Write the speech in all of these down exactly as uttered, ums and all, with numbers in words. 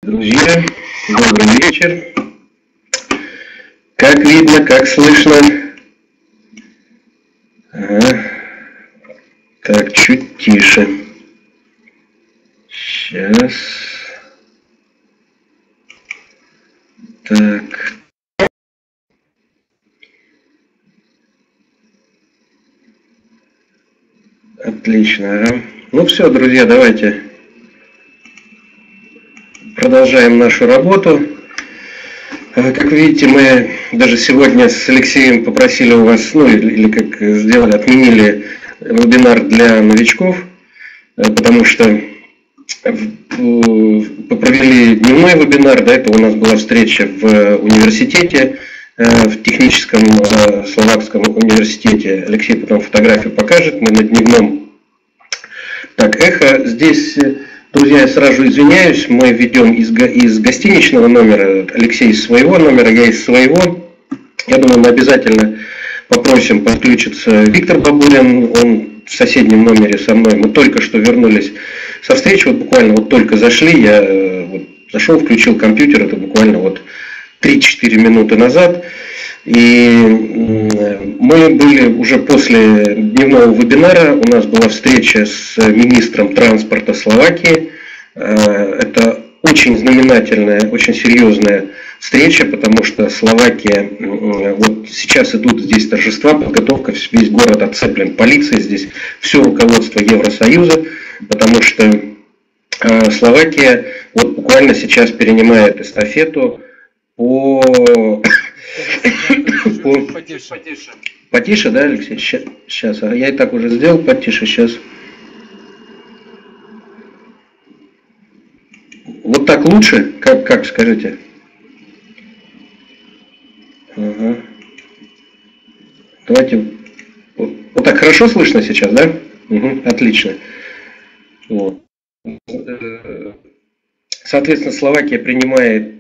Друзья, добрый вечер. Как видно, как слышно? Ага. Так, чуть тише. Сейчас. Так. Отлично. Ага. Ну все, друзья, давайте продолжаем нашу работу. Как видите, мы даже сегодня с Алексеем попросили у вас, ну или, или как сделали, отменили вебинар для новичков, потому что провели дневной вебинар, до этого у нас была встреча в университете, в техническом словакском университете. Алексей потом фотографию покажет, мы на дневном. Так, эхо здесь... Друзья, я сразу извиняюсь, мы ведем из, из гостиничного номера, Алексей из своего номера, я из своего. Я думаю, мы обязательно попросим подключиться Виктор Бабурин, он в соседнем номере со мной. Мы только что вернулись со встречи, вот буквально вот только зашли, я вот зашел, включил компьютер, это буквально вот три-четыре минуты назад. И мы были уже после дневного вебинара, у нас была встреча с министром транспорта Словакии. Это очень знаменательная, очень серьезная встреча, потому что Словакия, вот сейчас идут здесь торжества, подготовка, весь город оцеплен полицией, здесь все руководство Евросоюза, потому что Словакия вот буквально сейчас перенимает эстафету по... Потише. Потише. Потише, да, Алексей? Сейчас. А я и так уже сделал потише. Сейчас. Вот так лучше? Как, как скажите? Ага. Давайте. Вот, вот так хорошо слышно сейчас, да? Угу, отлично. Вот. Соответственно, Словакия принимает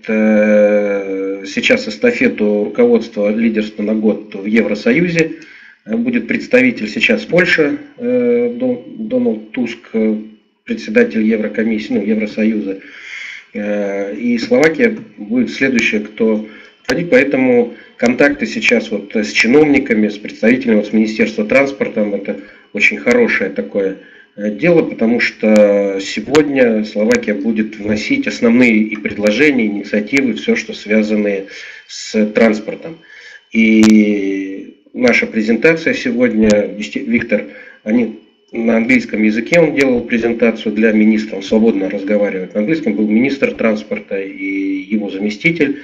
э, сейчас эстафету руководства лидерства на год в Евросоюзе. Будет представитель сейчас Польши, э, Дональд Туск, председатель Еврокомиссии, ну, Евросоюза. Э, и Словакия будет следующая, кто входить. Поэтому контакты сейчас вот с чиновниками, с представителями, вот с Министерства транспорта, это очень хорошее такое дело, потому что сегодня Словакия будет вносить основные и предложения, инициативы, все, что связано с транспортом. И наша презентация сегодня, Виктор, они на английском языке он делал презентацию для министра, он свободно разговаривает на английском, был министр транспорта и его заместитель.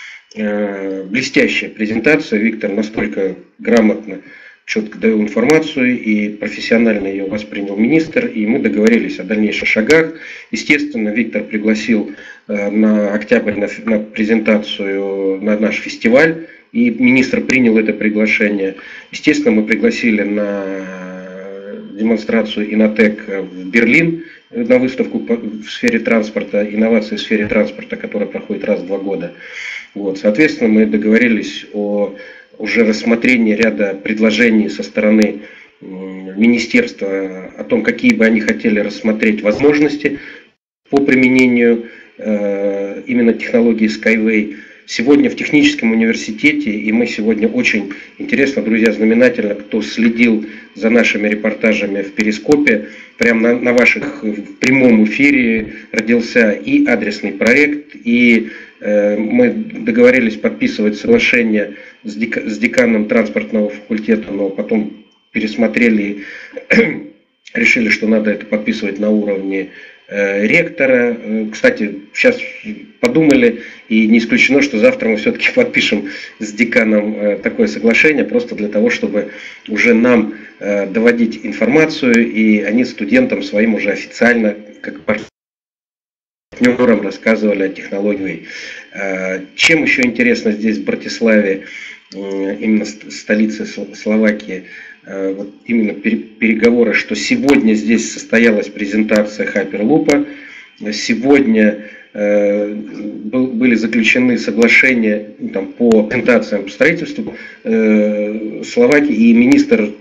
Блестящая презентация, Виктор настолько грамотно четко дал информацию, и профессионально ее воспринял министр, и мы договорились о дальнейших шагах. Естественно, Виктор пригласил на октябрь на, на презентацию на наш фестиваль, и министр принял это приглашение. Естественно, мы пригласили на демонстрацию Инотек в Берлин, на выставку в сфере транспорта, инновации в сфере транспорта, которая проходит раз в два года. Вот, соответственно, мы договорились о уже рассмотрение ряда предложений со стороны министерства о том, какие бы они хотели рассмотреть возможности по применению э, именно технологии Skyway. Сегодня в техническом университете, и мы сегодня очень интересно, друзья, знаменательно, кто следил за нашими репортажами в Перископе, прямо на, на ваших в прямом эфире родился и адресный проект, и э, мы договорились подписывать соглашение с, дек, с деканом транспортного факультета, но потом пересмотрели, решили, что надо это подписывать на уровне ректора. Кстати, сейчас подумали, и не исключено, что завтра мы все-таки подпишем с деканом такое соглашение, просто для того, чтобы уже нам доводить информацию, и они студентам своим уже официально, как партнерам, рассказывали о технологии. Чем еще интересно здесь, в Братиславе, именно столице Словакии, вот именно переговоры, что сегодня здесь состоялась презентация Hyperloop, сегодня э, были заключены соглашения там, по презентациям по строительству э, Словакии, и министр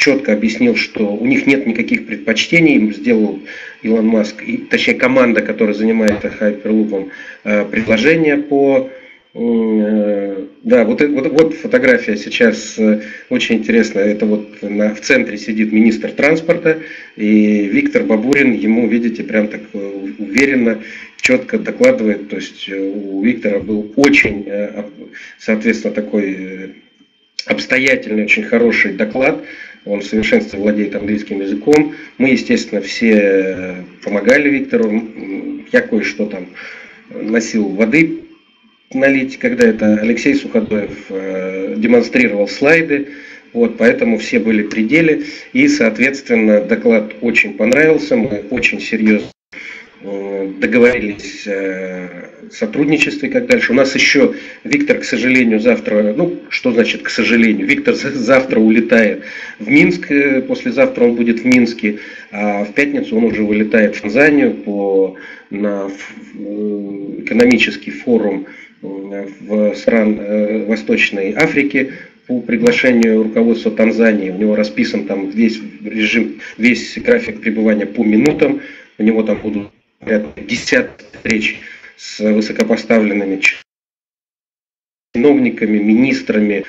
четко объяснил, что у них нет никаких предпочтений, им сделал Илон Маск, и, точнее команда, которая занимается Hyperloop, предложение по... Да, вот, вот, вот фотография сейчас очень интересная. Это вот на, в центре сидит министр транспорта, и Виктор Бабурин ему, видите, прям так уверенно, четко докладывает. То есть у Виктора был очень, соответственно, такой обстоятельный, очень хороший доклад. Он в совершенстве владеет английским языком. Мы, естественно, все помогали Виктору. Я кое-что там носил воды налить, когда это Алексей Суходоев э, демонстрировал слайды, вот, поэтому все были при деле, и, соответственно, доклад очень понравился, мы очень серьезно э, договорились о сотрудничестве, как дальше. У нас еще Виктор, к сожалению, завтра, ну, что значит к сожалению, Виктор завтра улетает в Минск, послезавтра он будет в Минске, а в пятницу он уже вылетает в Танзанию по, на экономический форум в стран Восточной Африки по приглашению руководства Танзании. У него расписан там весь режим, весь график пребывания по минутам. У него там будут десятки встреч с высокопоставленными чиновниками, министрами,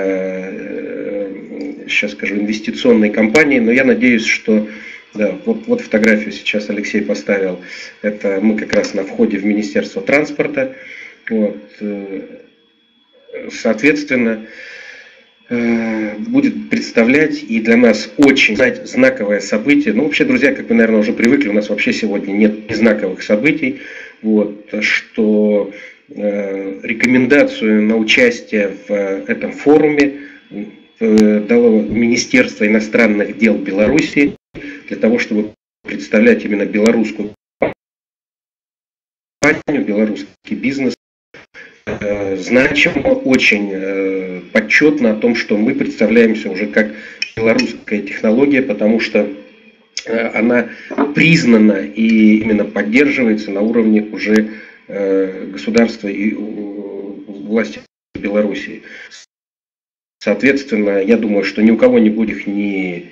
сейчас скажу, инвестиционной компании. Но я надеюсь, что да, вот, вот фотографию сейчас Алексей поставил. Это мы как раз на входе в Министерство транспорта. Вот. Соответственно, будет представлять и для нас очень знаковое событие. Ну, вообще, друзья, как вы, наверное, уже привыкли, у нас вообще сегодня нет знаковых событий. Вот, что э, рекомендацию на участие в этом форуме э, дало Министерство иностранных дел Беларуси для того, чтобы представлять именно белорусскую компанию, белорусский бизнес. Значимо, очень почетно о том, что мы представляемся уже как белорусская технология, потому что она признана и именно поддерживается на уровне уже государства и власти Белоруссии. Соответственно, я думаю, что ни у кого не будет ни,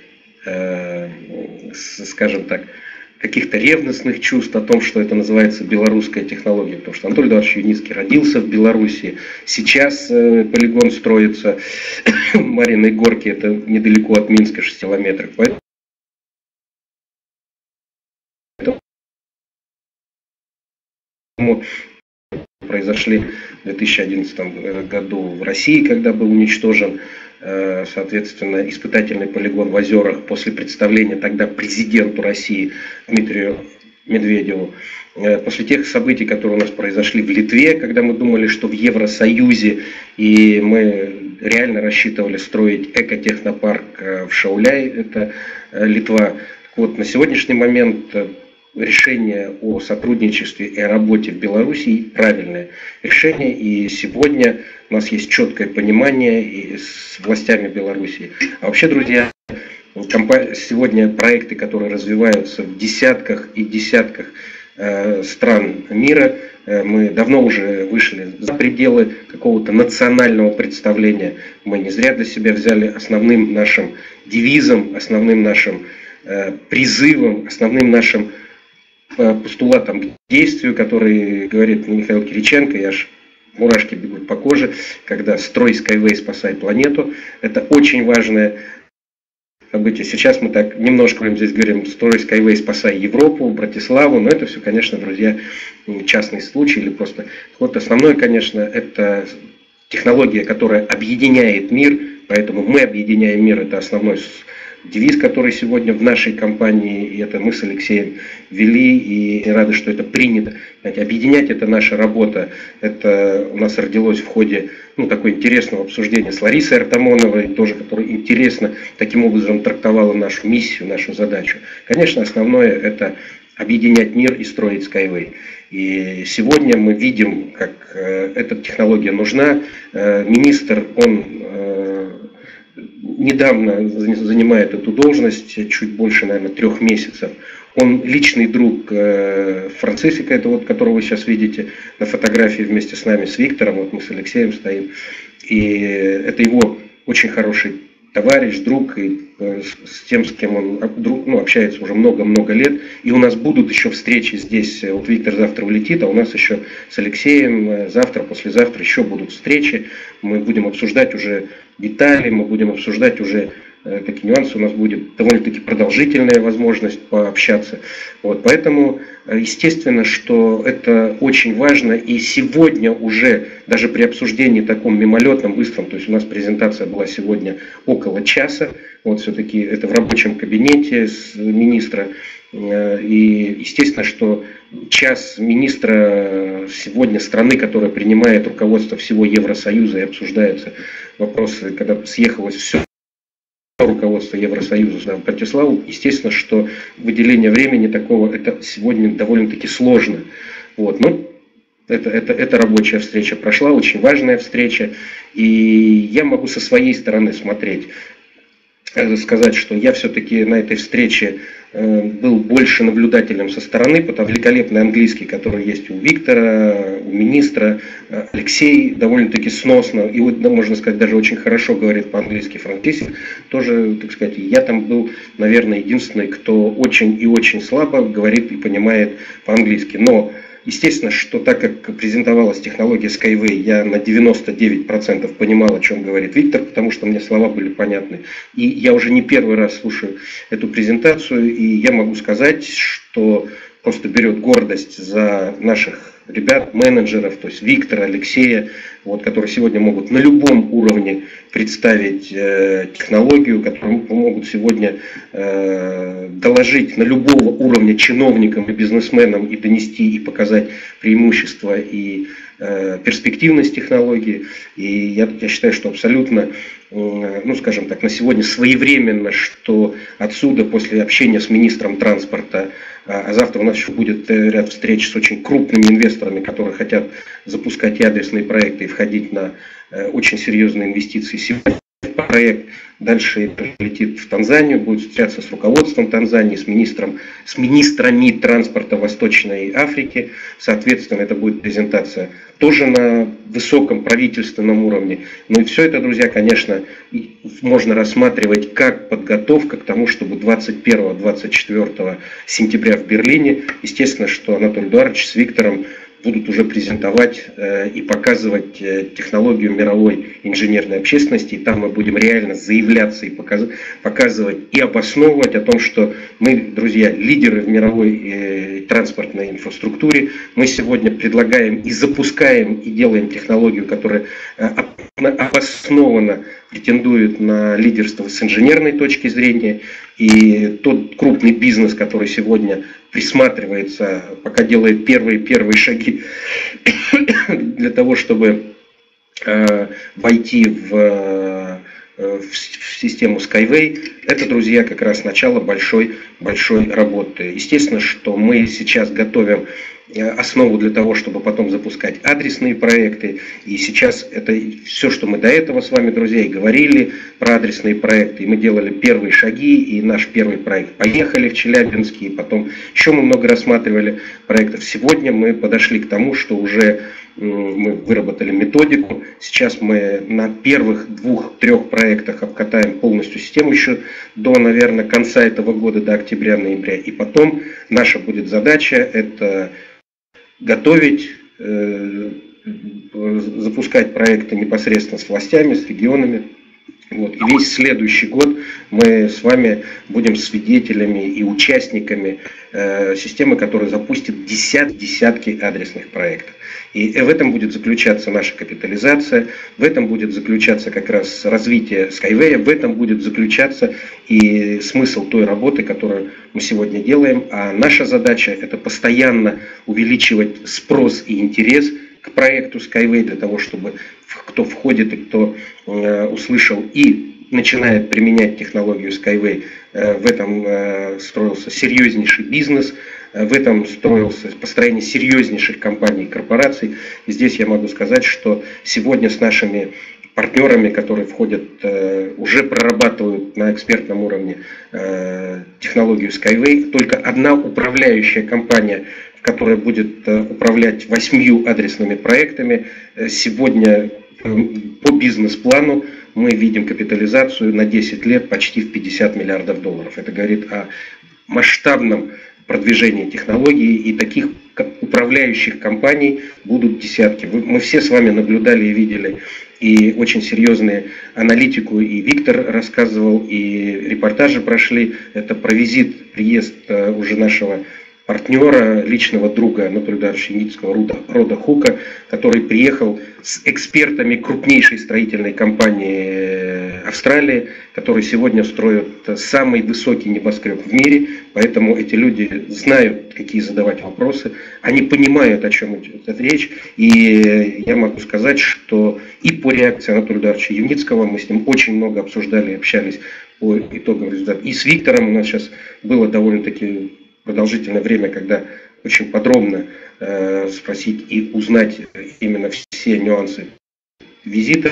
скажем так, каких-то ревностных чувств о том, что это называется белорусская технология, потому что Анатолий Эдуардович Юницкий родился в Беларуси, сейчас полигон строится в Мариной Горке, это недалеко от Минска, шесть километров. Поэтому произошли в две тысячи одиннадцатом году в России, когда был уничтожен, соответственно, испытательный полигон в Озерах после представления тогда президенту России Дмитрию Медведеву. После тех событий, которые у нас произошли в Литве, когда мы думали, что в Евросоюзе, и мы реально рассчитывали строить экотехнопарк в Шауляй, это Литва. Так вот, на сегодняшний момент решение о сотрудничестве и о работе в Беларуси правильное решение, и сегодня у нас есть четкое понимание и с властями Беларуси. А вообще, друзья, сегодня проекты, которые развиваются в десятках и десятках стран мира, мы давно уже вышли за пределы какого-то национального представления. Мы не зря для себя взяли основным нашим девизом, основным нашим призывом, основным нашим постулатом к действию, который говорит Михаил Кириченко, я аж мурашки бегут по коже, когда строй Skyway, спасай планету. Это очень важное событие. Сейчас мы так немножко здесь говорим, строй Skyway, спасай Европу, Братиславу, но это все, конечно, друзья, частный случай или просто... Вот основное, конечно, это технология, которая объединяет мир, поэтому мы объединяем мир, это основной девиз, который сегодня в нашей компании, и это мы с Алексеем ввели, и рады, что это принято. Знаете, объединять — это наша работа. Это у нас родилось в ходе ну, такого интересного обсуждения с Ларисой Артамоновой, тоже, которая интересно таким образом трактовала нашу миссию, нашу задачу. Конечно, основное — это объединять мир и строить Skyway. И сегодня мы видим, как э, эта технология нужна. Э, министр, он э, недавно занимает эту должность, чуть больше, наверное, трех месяцев. Он личный друг э, Францисика, это вот, которого вы сейчас видите на фотографии вместе с нами, с Виктором, вот мы с Алексеем стоим. И это его очень хороший товарищ, друг, и с тем, с кем он друг, ну, общается уже много-много лет. И у нас будут еще встречи здесь. Вот Виктор завтра улетит, а у нас еще с Алексеем завтра, послезавтра еще будут встречи. Мы будем обсуждать уже детали, мы будем обсуждать уже какие нюансы, у нас будет довольно-таки продолжительная возможность пообщаться. Вот, поэтому, естественно, что это очень важно, и сегодня уже, даже при обсуждении таком мимолетном, быстром, то есть у нас презентация была сегодня около часа, вот все-таки это в рабочем кабинете с министра, и естественно, что час министра сегодня страны, которая принимает руководство всего Евросоюза, и обсуждаются вопросы, когда съехалось все руководство Евросоюза Братиславу, естественно, что выделение времени такого, это сегодня довольно-таки сложно. Вот. Но это, это, это рабочая встреча прошла, очень важная встреча. И я могу со своей стороны смотреть, сказать, что я все-таки на этой встрече был больше наблюдателем со стороны, потому что великолепный английский, который есть у Виктора, у министра, Алексей довольно-таки сносно, и вот, да, можно сказать, даже очень хорошо говорит по-английски. Франциск тоже, так сказать, я там был, наверное, единственный, кто очень и очень слабо говорит и понимает по-английски. Но естественно, что так как презентовалась технология Skyway, я на девяносто девять процентов понимал, о чем говорит Виктор, потому что мне слова были понятны. И я уже не первый раз слушаю эту презентацию, и я могу сказать, что просто берет гордость за наших ребят, менеджеров, то есть Виктора, Алексея, вот, которые сегодня могут на любом уровне представить э, технологию, которые могут сегодня э, доложить на любого уровня чиновникам и бизнесменам и донести и показать преимущества и э, перспективность технологии. И я, я считаю, что абсолютно, э, ну скажем так, на сегодня своевременно, что отсюда после общения с министром транспорта, а завтра у нас еще будет ряд встреч с очень крупными инвесторами, которые хотят запускать и адресные проекты и входить на очень серьезные инвестиции сегодня в проект. Дальше прилетит в Танзанию, будет встречаться с руководством Танзании, с министром, с министрами транспорта Восточной Африки. Соответственно, это будет презентация тоже на высоком правительственном уровне. Ну и все это, друзья, конечно, можно рассматривать как подготовка к тому, чтобы двадцать первого — двадцать четвёртого сентября в Берлине, естественно, что Анатолий Эдуардович с Виктором будут уже презентовать э, и показывать э, технологию мировой инженерной общественности. И там мы будем реально заявляться и показ, показывать и обосновывать о том, что мы, друзья, лидеры в мировой э, транспортной инфраструктуре. Мы сегодня предлагаем и запускаем и делаем технологию, которая э, обоснованно претендует на лидерство с инженерной точки зрения. И тот крупный бизнес, который сегодня присматривается, пока делает первые-первые шаги для того, чтобы э, войти в, в систему Skyway, это, друзья, как раз начало большой-большой работы. Естественно, что мы сейчас готовим основу для того, чтобы потом запускать адресные проекты. И сейчас это все, что мы до этого с вами, друзья, и говорили про адресные проекты. И мы делали первые шаги, и наш первый проект «Поехали» в Челябинске, и потом еще мы много рассматривали проектов. Сегодня мы подошли к тому, что уже мы выработали методику. Сейчас мы на первых двух-трех проектах обкатаем полностью систему еще до, наверное, конца этого года, до октября-ноября. И потом наша будет задача – это готовить, э, запускать проекты непосредственно с властями, с регионами. Вот. И весь следующий год мы с вами будем свидетелями и участниками э, системы, которая запустит десят, десятки адресных проектов. И в этом будет заключаться наша капитализация, в этом будет заключаться как раз развитие Skyway, в этом будет заключаться и смысл той работы, которую мы сегодня делаем. А наша задача – это постоянно увеличивать спрос и интерес к проекту Skyway, для того, чтобы кто входит и кто э, услышал и начинает применять технологию Skyway, э, в этом э, строился серьезнейший бизнес, э, в этом строился построение серьезнейших компаний и корпораций. И здесь я могу сказать, что сегодня с нашими партнерами, которые входят, э, уже прорабатывают на экспертном уровне э, технологию Skyway, только одна управляющая компания, которая будет управлять восьмью адресными проектами, сегодня по бизнес-плану мы видим капитализацию на десять лет почти в пятьдесят миллиардов долларов. Это говорит о масштабном продвижении технологий, и таких управляющих компаний будут десятки. Мы все с вами наблюдали и видели и очень серьезную аналитику, и Виктор рассказывал, и репортажи прошли. Это про визит, приезд уже нашего партнера, личного друга Анатолия Эдуардовича Юницкого, рода, рода Хука, который приехал с экспертами крупнейшей строительной компании Австралии, которые сегодня строят самый высокий небоскреб в мире. Поэтому эти люди знают, какие задавать вопросы, они понимают, о чем идет речь. И я могу сказать, что и по реакции Анатолия Эдуардовича Юницкого, мы с ним очень много обсуждали, общались по итогам результатов. И с Виктором у нас сейчас было довольно-таки продолжительное время, когда очень подробно э, спросить и узнать именно все нюансы визита.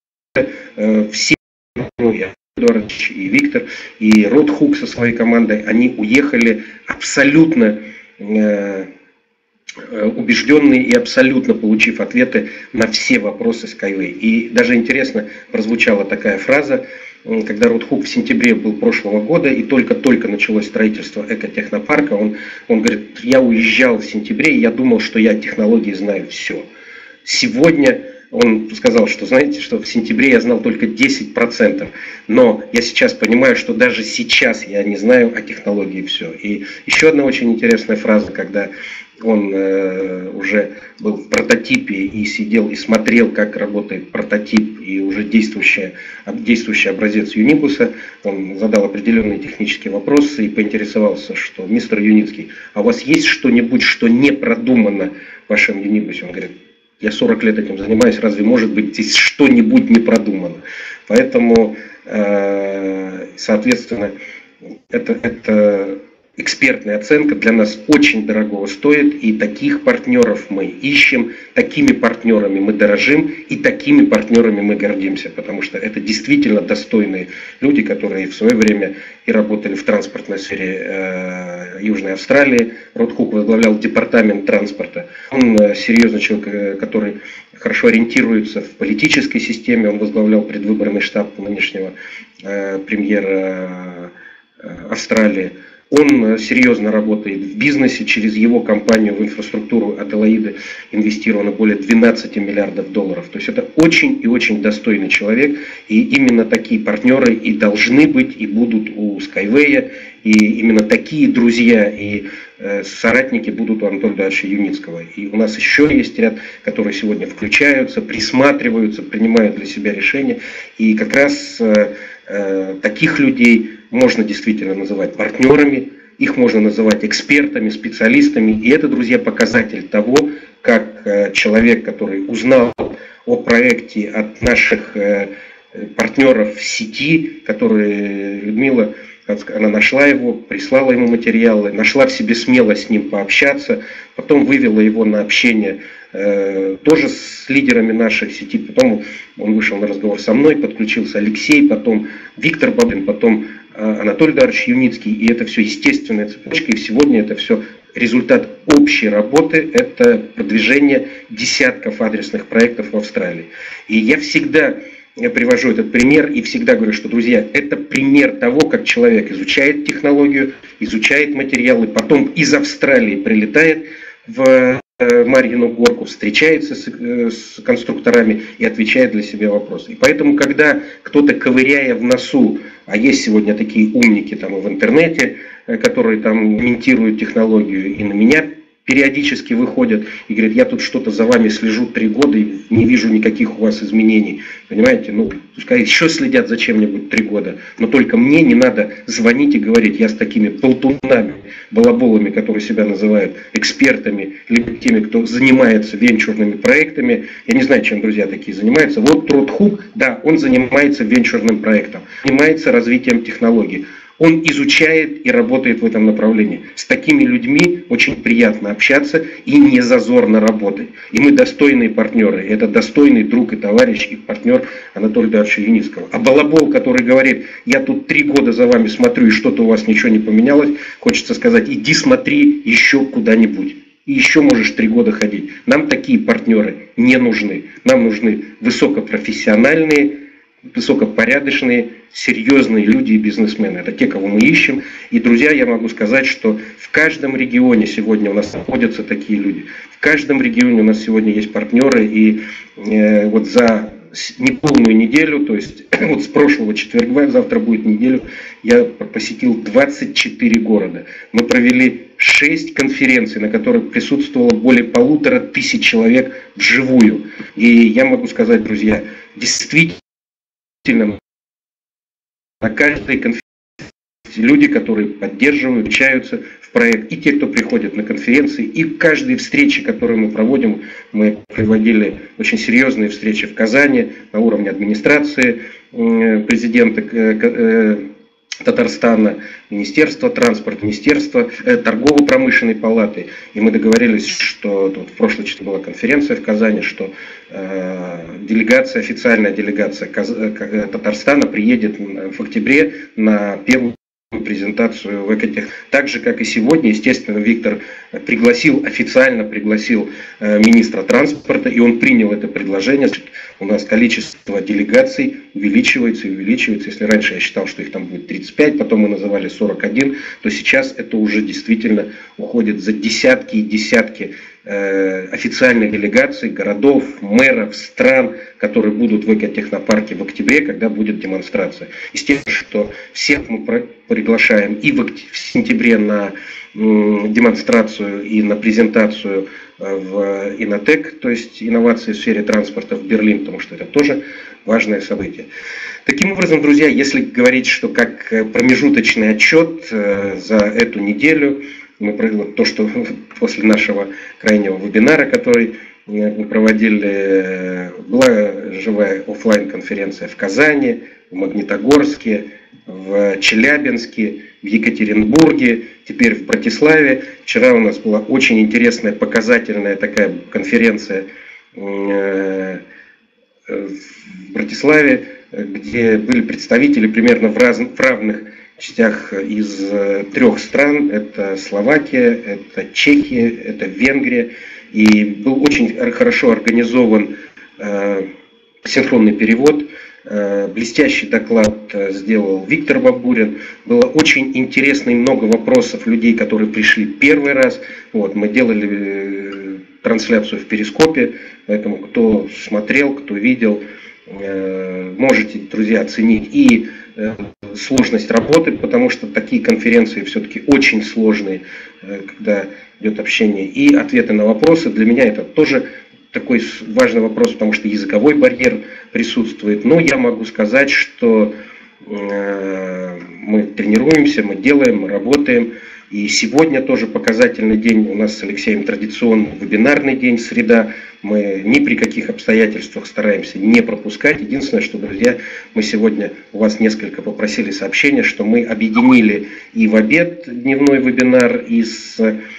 Э, все, ну, и Эдуардович, и Виктор, и Род Хук со своей командой, они уехали абсолютно э, убежденные и абсолютно получив ответы на все вопросы Skyway. И даже интересно, прозвучала такая фраза, когда Род Хук в сентябре был прошлого года, и только-только началось строительство экотехнопарка, он, он говорит, я уезжал в сентябре, и я думал, что я технологии знаю все. Сегодня он сказал, что знаете, что в сентябре я знал только десять процентов, но я сейчас понимаю, что даже сейчас я не знаю о технологии все. И еще одна очень интересная фраза, когда он э, уже был в прототипе и сидел и смотрел, как работает прототип и уже действующий, действующий образец Юнибуса. Он задал определенные технические вопросы и поинтересовался, что мистер Юницкий, а у вас есть что-нибудь, что не продумано в вашем Юнибусе? Он говорит, я сорок лет этим занимаюсь, разве может быть здесь что-нибудь не продумано? Поэтому, э, соответственно, это... это экспертная оценка для нас очень дорогого стоит, и таких партнеров мы ищем, такими партнерами мы дорожим, и такими партнерами мы гордимся, потому что это действительно достойные люди, которые в свое время и работали в транспортной сфере э, Южной Австралии. Род Хук возглавлял департамент транспорта. Он э, серьезный человек, который хорошо ориентируется в политической системе, он возглавлял предвыборный штаб нынешнего э, премьера э, Австралии. Он серьезно работает в бизнесе, через его компанию в инфраструктуру Аделаиды инвестировано более двенадцати миллиардов долларов. То есть это очень и очень достойный человек, и именно такие партнеры и должны быть, и будут у Skyway, и именно такие друзья и э, соратники будут у Анатолия Эдуардовича Юницкого. И у нас еще есть ряд, которые сегодня включаются, присматриваются, принимают для себя решения, и как раз э, э, таких людей можно действительно называть партнерами, их можно называть экспертами, специалистами. И это, друзья, показатель того, как человек, который узнал о проекте от наших партнеров в сети, которые Людмила, она нашла его, прислала ему материалы, нашла в себе смелость с ним пообщаться, потом вывела его на общение э, тоже с лидерами нашей сети, потом он вышел на разговор со мной, подключился Алексей, потом Виктор Бабин, потом э, Анатолий Эдуардович Юницкий, и это все естественная цепочка, и сегодня это все результат общей работы, это продвижение десятков адресных проектов в Австралии. И я всегда... Я привожу этот пример и всегда говорю, что, друзья, это пример того, как человек изучает технологию, изучает материалы, потом из Австралии прилетает в Марьину Горку, встречается с, с конструкторами и отвечает для себя вопросы. И поэтому, когда кто-то, ковыряя в носу, а есть сегодня такие умники там и в интернете, которые там комментируют технологию, и на меня периодически выходят и говорят, я тут что-то за вами слежу три года и не вижу никаких у вас изменений. Понимаете, ну, пускай еще следят за чем-нибудь три года, но только мне не надо звонить и говорить, я с такими болтунами, балаболами, которые себя называют экспертами, либо теми, кто занимается венчурными проектами, я не знаю, чем друзья такие занимаются. Вот Род Хук, да, он занимается венчурным проектом, занимается развитием технологий. Он изучает и работает в этом направлении. С такими людьми очень приятно общаться и не зазорно работать. И мы достойные партнеры. Это достойный друг и товарищ и партнер Анатолия Эдуардовича Юницкого. А балабол, который говорит, я тут три года за вами смотрю и что-то у вас ничего не поменялось, хочется сказать, иди смотри еще куда-нибудь. И еще можешь три года ходить. Нам такие партнеры не нужны. Нам нужны высокопрофессиональные, высокопорядочные, серьезные люди и бизнесмены. Это те, кого мы ищем. И, друзья, я могу сказать, что в каждом регионе сегодня у нас находятся такие люди. В каждом регионе у нас сегодня есть партнеры. И э, вот за неполную неделю, то есть вот с прошлого четверга, завтра будет неделю, я посетил двадцать четыре города. Мы провели шесть конференций, на которых присутствовало более полутора тысяч человек вживую. И я могу сказать, друзья, действительно, на каждой конференции люди, которые поддерживают, включаются в проект, и те, кто приходит на конференции, и каждой встрече, которую мы проводим, мы проводили очень серьезные встречи в Казани на уровне администрации президента Татарстана, Министерства транспорта, Министерства э, торгово-промышленной палаты. И мы договорились, что тут в прошлой части была конференция в Казани, что э, делегация, официальная делегация Каз... Татарстана приедет в октябре на первую презентацию в Экотех. Так же, как и сегодня, естественно, Виктор пригласил, официально пригласил э, министра транспорта, и он принял это предложение. У нас количество делегаций увеличивается и увеличивается. Если раньше я считал, что их там будет тридцать пять, потом мы называли сорок один, то сейчас это уже действительно уходит за десятки и десятки э, официальных делегаций, городов, мэров, стран, которые будут в Экотехнопарке в октябре, когда будет демонстрация. Естественно, что всех мы приглашаем и в, в сентябре на м, демонстрацию и на презентацию в Инотек, то есть инновации в сфере транспорта в Берлин, потому что это тоже важное событие. Таким образом, друзья, если говорить, что как промежуточный отчет за эту неделю, мы провели то, что после нашего крайнего вебинара, который мы проводили, была живая офлайн-конференция в Казани, в Магнитогорске, в Челябинске, в Екатеринбурге, теперь в Братиславе. Вчера у нас была очень интересная, показательная такая конференция в Братиславе, где были представители примерно в, раз, в равных частях из трех стран. Это Словакия, это Чехия, это Венгрия. И был очень хорошо организован э, синхронный перевод. Э, блестящий доклад сделал Виктор Бабурин. Было очень интересно и много вопросов людей, которые пришли первый раз. Вот, мы делали э, трансляцию в Перископе, поэтому кто смотрел, кто видел, э, можете, друзья, оценить и э, сложность работы, потому что такие конференции все-таки очень сложные, э, когда идет общение, и ответы на вопросы. Для меня это тоже такой важный вопрос, потому что языковой барьер присутствует. Но я могу сказать, что э, мы тренируемся, мы делаем, мы работаем. И сегодня тоже показательный день у нас с Алексеем, традиционный вебинарный день, среда. Мы ни при каких обстоятельствах стараемся не пропускать. Единственное, что, друзья, мы сегодня у вас несколько попросили сообщения, что мы объединили и в обед дневной вебинар, и с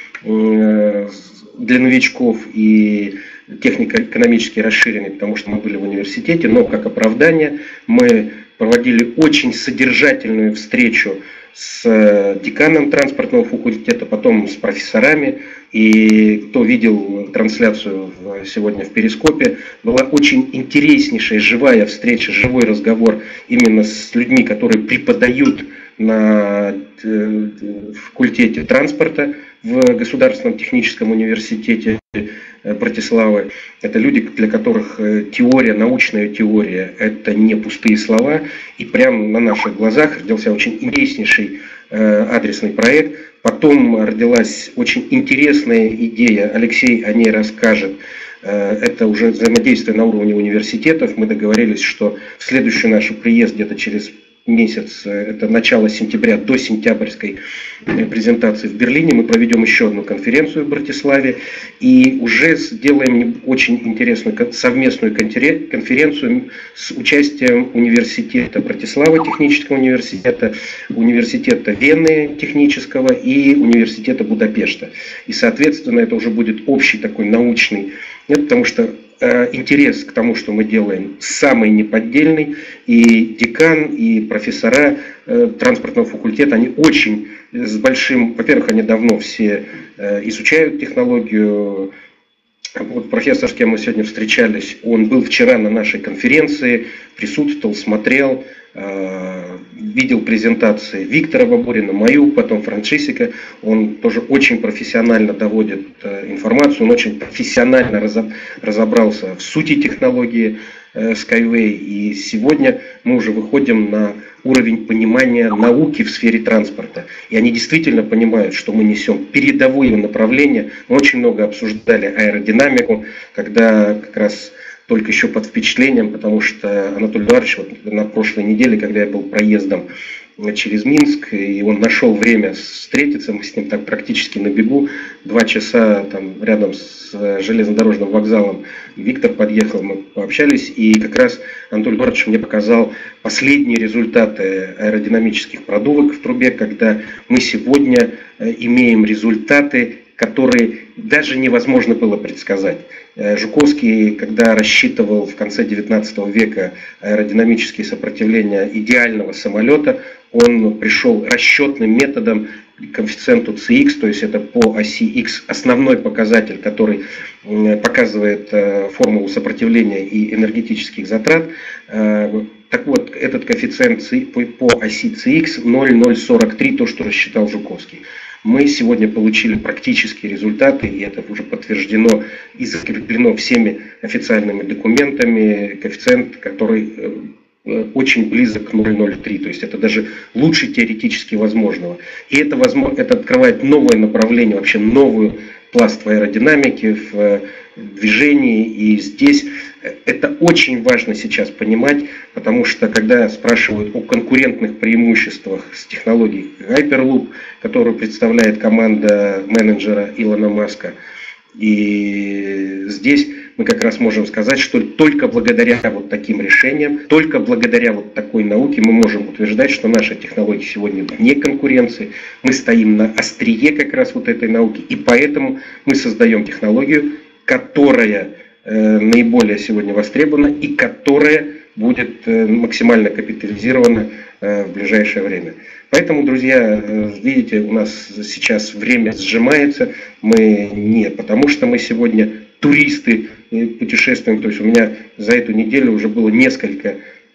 для новичков, и технико-экономически расширенный, потому что мы были в университете, но как оправдание мы проводили очень содержательную встречу с деканом транспортного факультета, потом с профессорами, и кто видел трансляцию сегодня в Перископе, была очень интереснейшая живая встреча, живой разговор именно с людьми, которые преподают на факультете транспорта в Государственном техническом университете Братиславы. Это люди, для которых теория, научная теория, это не пустые слова. И прямо на наших глазах родился очень интереснейший адресный проект. Потом родилась очень интересная идея, Алексей о ней расскажет. Это уже взаимодействие на уровне университетов. Мы договорились, что в следующий наш приезд где-то через месяц, это начало сентября, до сентябрьской презентации в Берлине, мы проведем еще одну конференцию в Братиславе и уже сделаем очень интересную совместную конференцию с участием университета Братиславы, технического университета, университета Вены технического и университета Будапешта. И, соответственно, это уже будет общий такой научный, потому что интерес к тому, что мы делаем, самый неподдельный, и декан, и профессора э, транспортного факультета, они очень с большим, во-первых, они давно все э, изучают технологию Вот профессор, с кем мы сегодня встречались, он был вчера на нашей конференции, присутствовал, смотрел, видел презентации Виктора Бабурина, мою, потом Францисика. Он тоже очень профессионально доводит информацию, он очень профессионально разобрался в сути технологии Skyway. И сегодня мы уже выходим на уровень понимания науки в сфере транспорта. И они действительно понимают, что мы несем передовое направление. Мы очень много обсуждали аэродинамику, когда как раз только еще под впечатлением, потому что Анатолий Эдуардович вот на прошлой неделе, когда я был проездом через Минск, и он нашел время встретиться, мы с ним так практически на бегу, два часа там рядом с железнодорожным вокзалом Виктор подъехал, мы пообщались, и как раз Анатолий Эдуардович мне показал последние результаты аэродинамических продувок в трубе, когда мы сегодня имеем результаты, которые даже невозможно было предсказать. Жуковский, когда рассчитывал в конце девятнадцатого века аэродинамические сопротивления идеального самолета, он пришел расчетным методом к коэффициенту си икс, то есть это по оси X основной показатель, который показывает формулу сопротивления и энергетических затрат. Так вот, этот коэффициент по оси си икс ноль целых ноль сорок три, то, что рассчитал Жуковский. Мы сегодня получили практические результаты, и это уже подтверждено и закреплено всеми официальными документами, коэффициент, который очень близок к ноль целых ноль три, то есть это даже лучше теоретически возможного. И это, возможно, это открывает новое направление, вообще новую пласт в аэродинамике, в движении, и здесь это очень важно сейчас понимать, потому что когда спрашивают о конкурентных преимуществах с технологией Hyperloop, которую представляет команда менеджера Илона Маска, и здесь мы как раз можем сказать, что только благодаря вот таким решениям, только благодаря вот такой науке мы можем утверждать, что наши технологии сегодня вне конкуренции, мы стоим на острие как раз вот этой науки, и поэтому мы создаем технологию, которая э, наиболее сегодня востребована и которая будет э, максимально капитализирована э, в ближайшее время. Поэтому, друзья, э, видите, у нас сейчас время сжимается, мы не потому что мы сегодня туристы, путешествуем, то есть у меня за эту неделю уже было несколько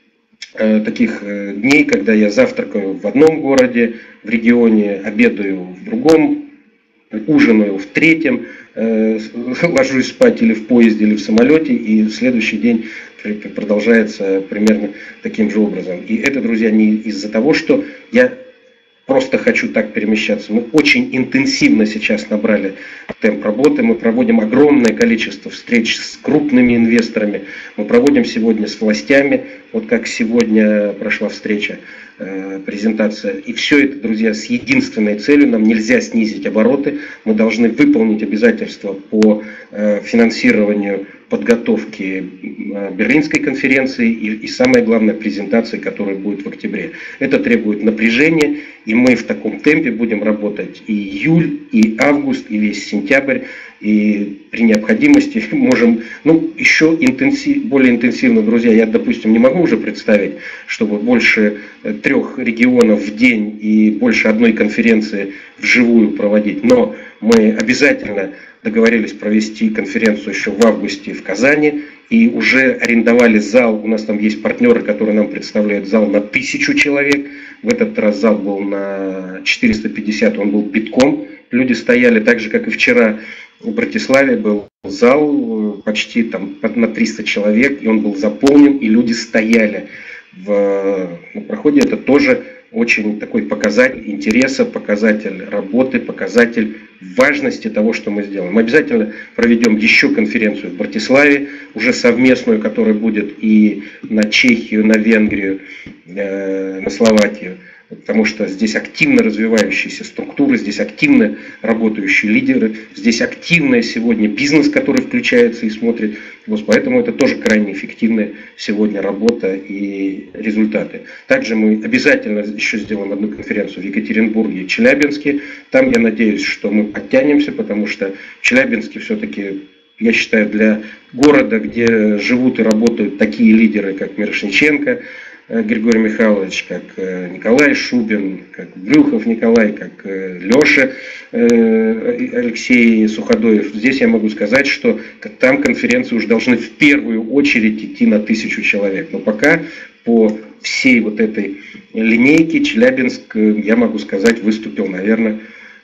э, таких э, дней, когда я завтракаю в одном городе, в регионе, обедаю в другом, ужинаю в третьем, э, ложусь спать или в поезде, или в самолете, и следующий день продолжается примерно таким же образом. И это, друзья, не из-за того, что я просто хочу так перемещаться. Мы очень интенсивно сейчас набрали темп работы. Мы проводим огромное количество встреч с крупными инвесторами. Мы проводим сегодня с властями, вот как сегодня прошла встреча, презентация. И все это, друзья, с единственной целью. Нам нельзя снизить обороты. Мы должны выполнить обязательства по финансированию подготовки Берлинской конференции и, и самое главное, презентации, которая будет в октябре. Это требует напряжения, и мы в таком темпе будем работать и июль, и август, и весь сентябрь, и при необходимости можем, ну, еще интенсив, более интенсивно, друзья, я, допустим, не могу уже представить, чтобы больше трех регионов в день и больше одной конференции вживую проводить, но мы обязательно договорились провести конференцию еще в августе в Казани и уже арендовали зал. У нас там есть партнеры, которые нам представляют зал на тысячу человек. В этот раз зал был на четыреста пятьдесят, он был битком. Люди стояли так же, как и вчера в Братиславе был зал почти там на триста человек, и он был заполнен, и люди стояли в на проходе. Это тоже очень такой показатель интереса, показатель работы, показатель важности того, что мы сделаем. Мы обязательно проведем еще конференцию в Братиславе, уже совместную, которая будет и на Чехию, на Венгрию, э, на Словакию. Потому что здесь активно развивающиеся структуры, здесь активно работающие лидеры, здесь активный сегодня бизнес, который включается и смотрит. Поэтому это тоже крайне эффективная сегодня работа и результаты. Также мы обязательно еще сделаем одну конференцию в Екатеринбурге и Челябинске. Там я надеюсь, что мы подтянемся, потому что в Челябинске все-таки, я считаю, для города, где живут и работают такие лидеры, как Мирошниченко, Григорий Михайлович, как Николай Шубин, как Брюхов Николай, как Леша Алексей Суходоев. Здесь я могу сказать, что там конференции уже должны в первую очередь идти на тысячу человек. Но пока по всей вот этой линейке Челябинск, я могу сказать, выступил, наверное,